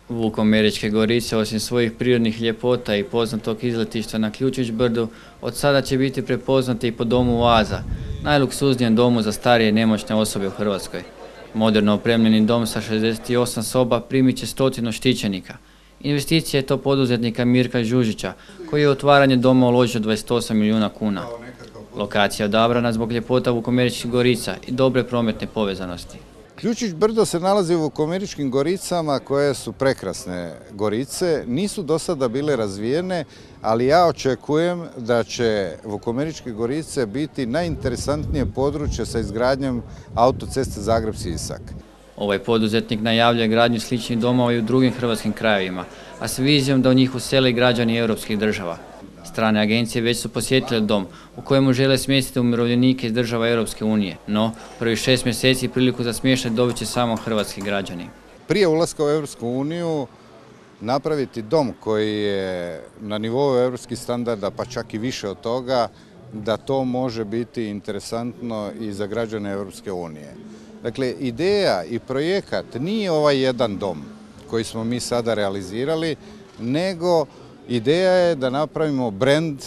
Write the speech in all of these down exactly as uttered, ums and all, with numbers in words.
Vukomeričke Gorice, osim svojih prirodnih ljepota i poznatog izletišta na Ključić brdu, od sada će biti prepoznati i po domu Oaza, najluksuznijem domu za starije i nemoćne osobe u Hrvatskoj. Moderno opremljeni dom sa šezdeset osam soba primit će stotinu štićenika. Investicija je to poduzetnika Mirka Žužića, koji je u otvaranje doma uložio dvadeset osam milijuna kuna. Lokacija je odabrana zbog ljepota Vukomeričkih Gorica i dobre prometne povezanosti. Ključić brdo se nalazi u Vukomeričkim Goricama koje su prekrasne gorice, nisu do sada bile razvijene, ali ja očekujem da će Vukomeričke Gorice biti najinteresantnije područje sa izgradnjom autoceste Zagreb-Sisak. Ovaj poduzetnik najavljuje gradnju sličnih domova i u drugim hrvatskim krajevima, a s vizijom da u njih usele građani europskih država. Strane agencije već su posjetile dom u kojemu žele smjestiti umirovljenike iz država Europske unije, no prvih šest mjeseci priliku za smještaj dobit će samo hrvatski građani. Prije ulaska u Europsku uniju napraviti dom koji je na nivou europskih standarda, pa čak i više od toga, da to može biti interesantno i za građane Europske unije. Dakle, ideja i projekat nije ovaj jedan dom koji smo mi sada realizirali, nego ideja je da napravimo brend,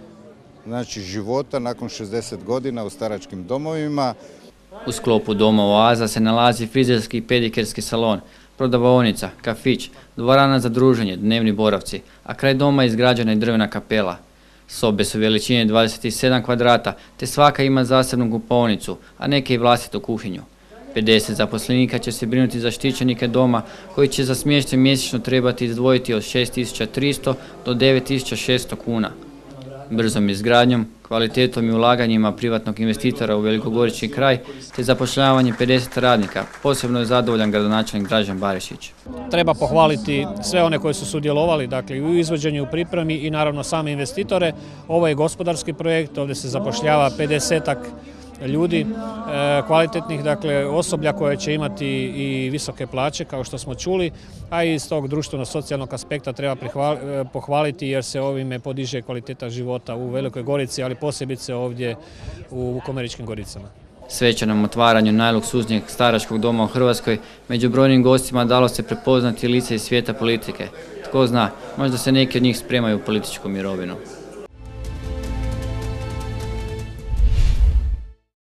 znači, života nakon šezdeset godina u staračkim domovima. U sklopu doma Oaza se nalazi frizerski i pedikerski salon, prodavaonica, kafić, dvorana za druženje, dnevni boravci, a kraj doma je izgrađena i drvena kapela. Sobe su veličine dvadeset sedam kvadrata, te svaka ima zasebnu kupaonicu, a neke i vlastitu kuhinju. pedeset zaposlenika će se brinuti za štićenike doma, koji će za smještaj mjesečno trebati izdvojiti od šest tisuća tristo do devet tisuća šesto kuna. Brzom izgradnjom, kvalitetom i ulaganjima privatnog investitora u velikogorički kraj te zapošljavanjem pedeset radnika, posebno je zadovoljan gradonačelnik Dražen Barišić. Treba pohvaliti sve one koji su sudjelovali, dakle, u izvođenju, u pripremi i naravno same investitore. Ovo je gospodarski projekt, ovdje se zapošljava pedesetak ljudi, kvalitetnih, dakle, osoblja koje će imati i visoke plaće, kao što smo čuli, a iz tog društveno-socijalnog aspekta treba pohvaliti jer se ovime podiže kvaliteta života u Velikoj Gorici, ali posebice ovdje u Vukomeričkim Goricama. Svečanom otvaranju najluksuznijeg staračkog doma u Hrvatskoj među brojnim gostima dalo se prepoznati lice iz svijeta politike. Tko zna, možda se neki od njih spremaju u političku mirovinu.